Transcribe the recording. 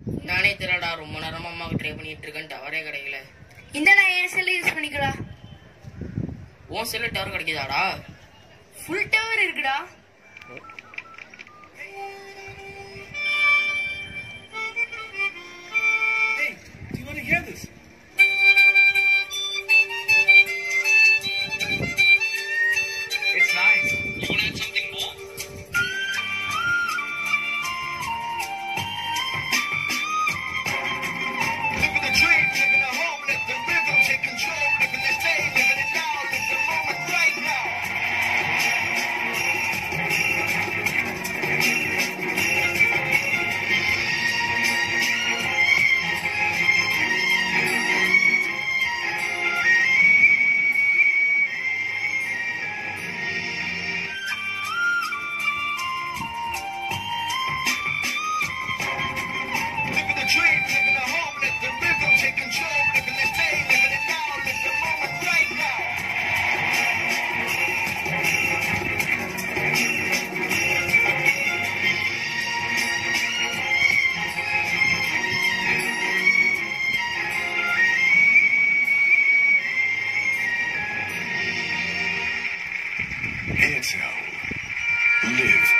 நானே தெரியலடா, ரொம்ப நேரமா அம்மாவுக்கு ட்ரை பண்ணிட்டு இருக்கேன், டவரே கிடைக்கல. இந்த நான் என் செல்ல யூஸ் பண்ணிக்கலாம். உன் செல்ல டவர் கிடைக்குதாடா? ஃபுல் டவர் இருக்குடா. Hey, do you want to hear this? It's nice. You want to add something more? Live in the dream, live in the home, let the rhythm take control. Live in this day, live in it now, live the moment right now. Live in the dream, live in the home, let the rhythm take control. Live in this day, live in it now, live the moment right now. Airtel. Live